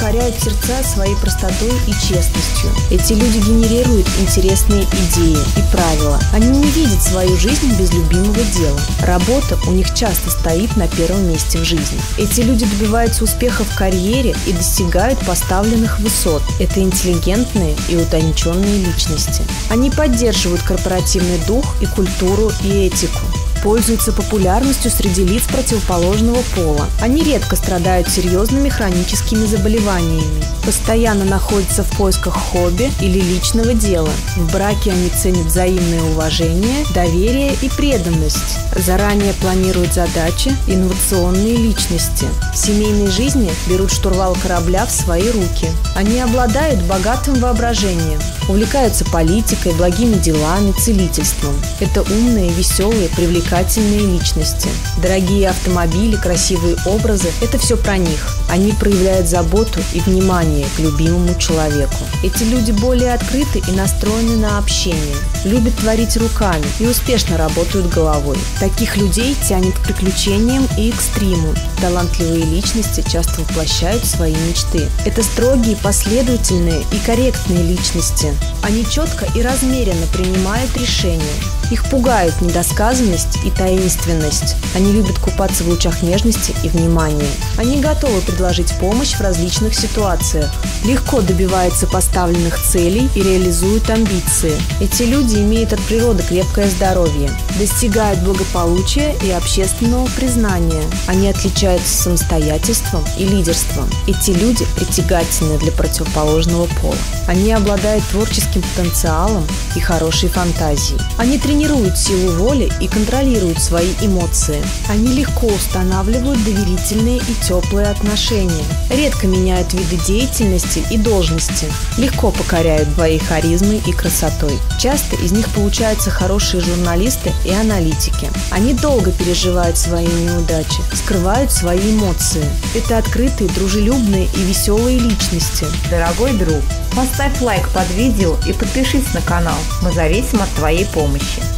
покоряют сердца своей простотой и честностью. Эти люди генерируют интересные идеи и правила. Они не видят свою жизнь без любимого дела. Работа у них часто стоит на первом месте в жизни. Эти люди добиваются успеха в карьере и достигают поставленных высот. Это интеллигентные и утонченные личности. Они поддерживают корпоративный дух и культуру и этику. Пользуются популярностью среди лиц противоположного пола. Они редко страдают серьезными хроническими заболеваниями. Постоянно находятся в поисках хобби или личного дела. В браке они ценят взаимное уважение, доверие и преданность. Заранее планируют задачи, инновационные личности. В семейной жизни берут штурвал корабля в свои руки. Они обладают богатым воображением, увлекаются политикой, благими делами, целительством. Это умные, веселые, привлекательные личности. Дорогие автомобили, красивые образы – это все про них. Они проявляют заботу и внимание к любимому человеку. Эти люди более открыты и настроены на общение, любят творить руками и успешно работают головой. Таких людей тянет к приключениям и экстриму. Талантливые личности часто воплощают свои мечты. Это строгие, последовательные и корректные личности. Они четко и размеренно принимают решения. Их пугают недосказанность и таинственность. Они любят купаться в лучах нежности и внимания. Они готовы предложить помощь в различных ситуациях. Легко добиваются поставленных целей и реализуют амбиции. Эти люди имеют от природы крепкое здоровье, достигают благополучия и общественного признания. Они отличаются самостоятельством и лидерством. Эти люди притягательны для противоположного пола. Они обладают творческим потенциалом и хорошей фантазией. Они тренируют силу воли и контролируют свои эмоции. Они легко устанавливают доверительные и теплые отношения, редко меняют виды деятельности и должности, легко покоряют своей харизмой и красотой. Часто из них получаются хорошие журналисты и аналитики. Они долго переживают свои неудачи, скрывают свои эмоции. Это открытые, дружелюбные и веселые личности. Дорогой друг, поставь лайк под видео и подпишись на канал. Мы зависим от твоей помощи.